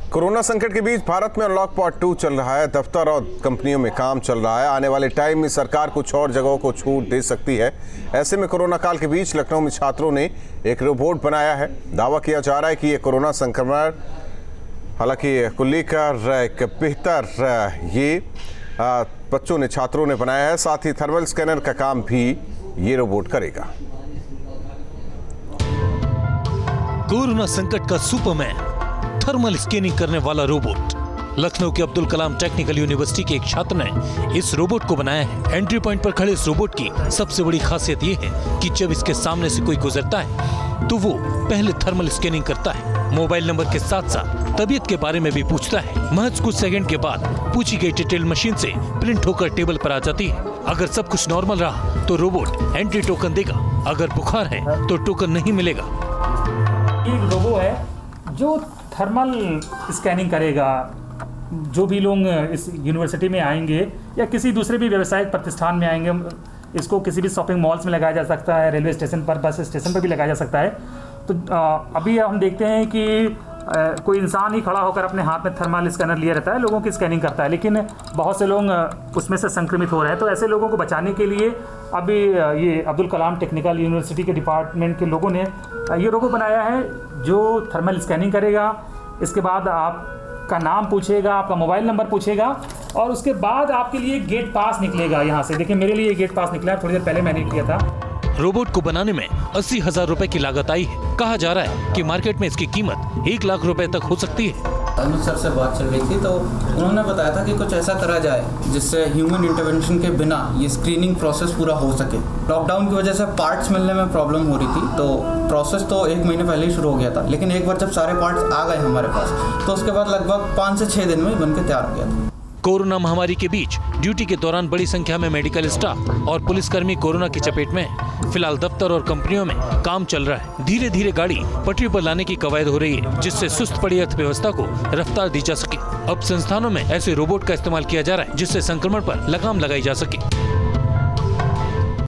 Corona संकट के बीच भारत में अनलॉक पार्ट 2 चल रहा है। दफ्तर और कंपनियों में काम चल रहा है। आने वाले टाइम में सरकार कुछ और जगहों को छूट दे सकती है। ऐसे में कोरोना काल के बीच लखनऊ में छात्रों ने एक रोबोट बनाया है। दावा किया जा रहा है कि ये कोरोना संक्रमण हालांकि को लेकर एक बेहतर ये बच्चों ने छात्रों ने बनाया है। साथ ही थर्मल स्कैनर का काम भी ये रोबोट करेगा। कोरोना संकट का सुपरमैन, थर्मल स्कैनिंग करने वाला रोबोट। लखनऊ के अब्दुल कलाम टेक्निकल यूनिवर्सिटी के एक छात्र ने इस रोबोट को बनाया है। एंट्री पॉइंट पर खड़े इस रोबोट की सबसे बड़ी खासियत ये है कि जब इसके सामने से कोई गुजरता है तो वो पहले थर्मल स्कैनिंग करता है। मोबाइल नंबर के साथ साथ तबीयत के बारे में भी पूछता है। महज कुछ सेकंड के बाद पूछी गई डिटेल मशीन से प्रिंट होकर टेबल पर आ जाती है। अगर सब कुछ नॉर्मल रहा तो रोबोट एंट्री टोकन देगा। अगर बुखार है तो टोकन नहीं मिलेगा। एक रोबो है जो थर्मल स्कैनिंग करेगा। जो भी लोग इस यूनिवर्सिटी में आएंगे या किसी दूसरे भी व्यवसायिक प्रतिष्ठान में आएंगे, इसको किसी भी शॉपिंग मॉल्स में लगाया जा सकता है, रेलवे स्टेशन पर, बस स्टेशन पर भी लगाया जा सकता है। तो अभी हम देखते हैं कि कोई इंसान ही खड़ा होकर अपने हाथ में थर्मल स्कैनर लिए रहता है, लोगों की स्कैनिंग करता है, लेकिन बहुत से लोग उसमें से संक्रमित हो रहे हैं। तो ऐसे लोगों को बचाने के लिए अभी ये अब्दुल कलाम टेक्निकल यूनिवर्सिटी के डिपार्टमेंट के लोगों ने ये रोबो बनाया है जो थर्मल स्कैनिंग करेगा। इसके बाद आपका नाम पूछेगा, आपका मोबाइल नंबर पूछेगा और उसके बाद आपके लिए गेट पास निकलेगा। यहाँ से देखिए, मेरे लिए गेट पास निकला, थोड़ी देर पहले मैंने किया था। रोबोट को बनाने में 80,000 रुपए की लागत आई है। कहा जा रहा है कि मार्केट में इसकी कीमत 1 लाख रुपए तक हो सकती है। अनुज सर से बात चल रही थी तो उन्होंने बताया था कि कुछ ऐसा करा जाए जिससे ह्यूमन इंटरवेंशन के बिना ये स्क्रीनिंग प्रोसेस पूरा हो सके। लॉकडाउन की वजह से पार्ट्स मिलने में प्रॉब्लम हो रही थी, तो प्रोसेस तो 1 महीने पहले ही शुरू हो गया था, लेकिन एक बार जब सारे पार्ट्स आ गए हमारे पास तो उसके बाद लगभग 5 से 6 दिन में बन के तैयार हो गया था। कोरोना महामारी के बीच ड्यूटी के दौरान बड़ी संख्या में मेडिकल स्टाफ और पुलिसकर्मी कोरोना की चपेट में है। फिलहाल दफ्तर और कंपनियों में काम चल रहा है। धीरे धीरे गाड़ी पटरी पर लाने की कवायद हो रही है, जिससे सुस्त पड़ी अर्थव्यवस्था को रफ्तार दी जा सके। अब संस्थानों में ऐसे रोबोट का इस्तेमाल किया जा रहा है जिससे संक्रमण पर लगाम लगाई जा सके।